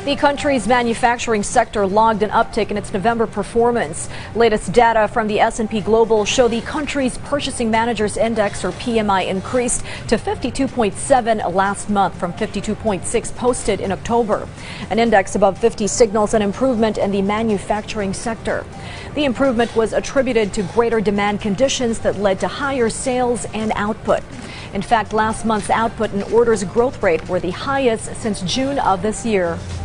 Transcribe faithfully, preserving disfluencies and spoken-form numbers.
The country's manufacturing sector logged an uptick in its November performance. Latest data from the S and P Global show the country's Purchasing Managers Index, or P M I, increased to fifty-two point seven last month from fifty-two point six posted in October. An index above fifty signals an improvement in the manufacturing sector. The improvement was attributed to greater demand conditions that led to higher sales and output. In fact, last month's output and orders growth rate were the highest since June of this year.